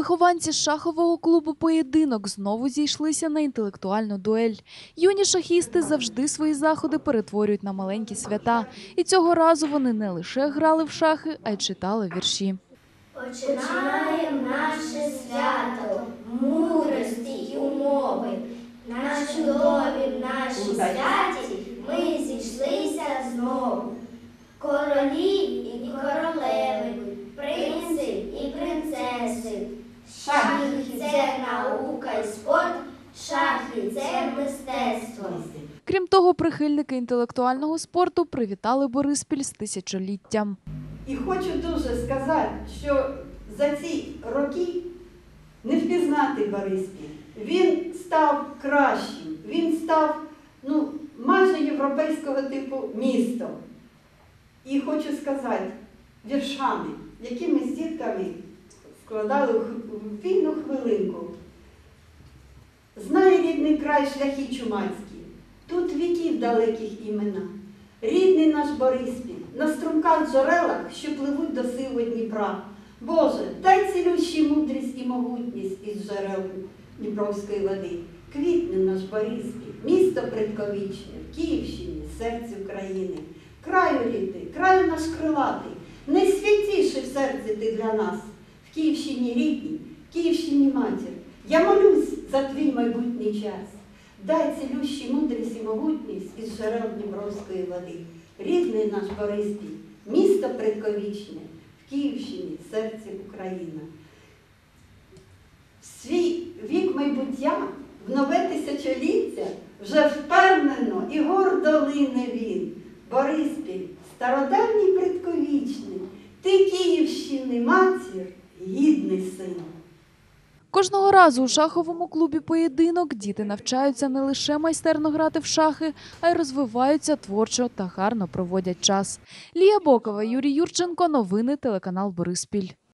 Вихованці шахового клубу «Поєдинок» знову зійшлися на інтелектуальну дуель. Юні шахісти завжди свої заходи перетворюють на маленькі свята. І цього разу вони не лише грали в шахи, а й читали вірші. Починаємо наше свято, мудрості й умови. На чудовім нашій святі ми зійшлися знову. Королі і королеви, принци і принцеси. Шахи – це наука і спорт, шахи – це мистецтво. Крім того, прихильники інтелектуального спорту привітали Бориспіль з тисячоліттям. І хочу дуже сказати, що за ці роки не впізнати Бориспіль. Він став кращим, він став майже європейського типу містом. І хочу сказати, віршами, які ми з дітками складали в вільну хвилинку. Знає рідний край шляхи чумацькі, тут віків далеких імена. Рідний наш Бориспіль, на струмках джерелах, що пливуть до сивого Дніпра. Боже, дай цілющі мудрість і могутність із джерел Дніпровської води. Квітне наш Бориспіль, місто предковічне, в Київщині, серці України. Краю рідний, краю наш крилатий, найсвятіший в серці ти для нас. В Київщині рідній, в Київщині матір. Я молюсь за твій майбутній час. Дай цілющі мудрість і могутність із джерел Дніпровської води. Рідний наш Бориспіль, місто предковічне, в Київщині, серці Україна. В свій вік майбуття, в нове тисячоліття, вже впевнено і гордо лине він. Бориспіль, стародавній предковічний, ти Київщини матір, гідний син. Кожного разу у шаховому клубі «Поєдинок» діти навчаються не лише майстерно грати в шахи, а й розвиваються творчо та гарно проводять час. Лія Бокова, Юрій Юрченко. Новини телеканал Бориспіль.